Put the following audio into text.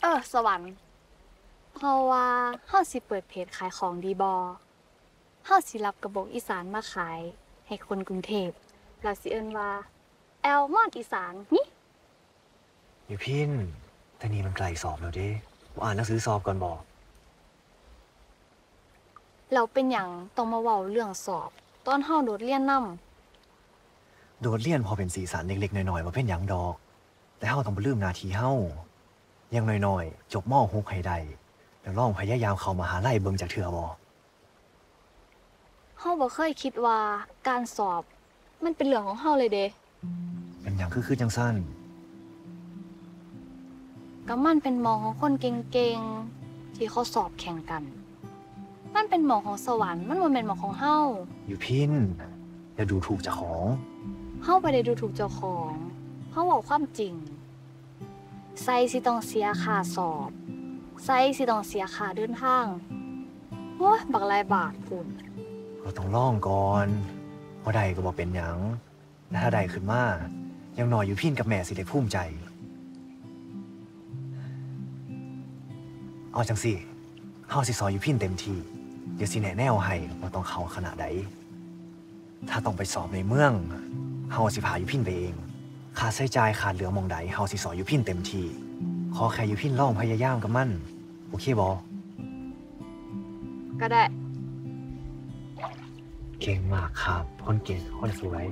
สวรรค์เพราะว่าเฮาสิเปิดเพจขายของดีบ่เฮาสิรับกระบอกอีสานมาขายให้คนกรุงเทพแล้วสิเอิ้นว่าแอลมอนอีสานนี่อยู่พินแต่นี่มันไกลสอบแล้วเด้ว่าอ่านหนังสือสอบก่อนบอกเราเป็นหยังต้องมาเว้าเรื่องสอบ ตอนเฮาโดดเรียนนำโดดเรียนพอเป็นสีสันเล็กๆน้อยๆว่าเป็นหยังดอกแต่เฮาต้องบ่ลืมหน้าที่เฮาอย่างน้อยๆจบม .6 ให้ได้แล้วลองพยายามเข้ามหาลัยเบิ่งจักเทื่อบ่เฮาบ่เคยคิดว่าการสอบ มันเป็นเรื่องของเฮาเลยเด้เป็นหยังคือจังซั่นก็มันเป็นหมองของคนเก่งๆที่เขาสอบแข่งกัน มันเป็นหมองของสวรรค์มันบ่แม่นหมองของเฮาอยู่พินอย่าดูถูกเจ้าของเฮาบ่ได้ดูถูกเจ้าของเฮาเว้าความจริงไสสิต้องเสียค่าสอบไสสิต้องเสียค่าเดินทางโอ้ยบักหลายบาทพุ่นก็ต้องลองก่อนบ่ได้ก็บ่เป็นหยังและถ้าได้ขึ้นมาอย่างน้อยอยู่พินกับแม่สิได้ภูมิใจเอาจังสิเฮาสิสอนอยู่พินเต็มที่เดี๋ยวสิแนะแนวให้ว่าต้องเข้าคณะใดถ้าต้องไปสอบในเมืองเฮาสิพาอยู่พินไปเองค่าใช้จ่ายขาดเหลือหม้องใดเฮาสิสอนอยู่พินเต็มที่ขอแค่อยู่พินลองพยายามกับมันโอเคบ่ก็ได้เก่งมากครับคนเก่งคนสวย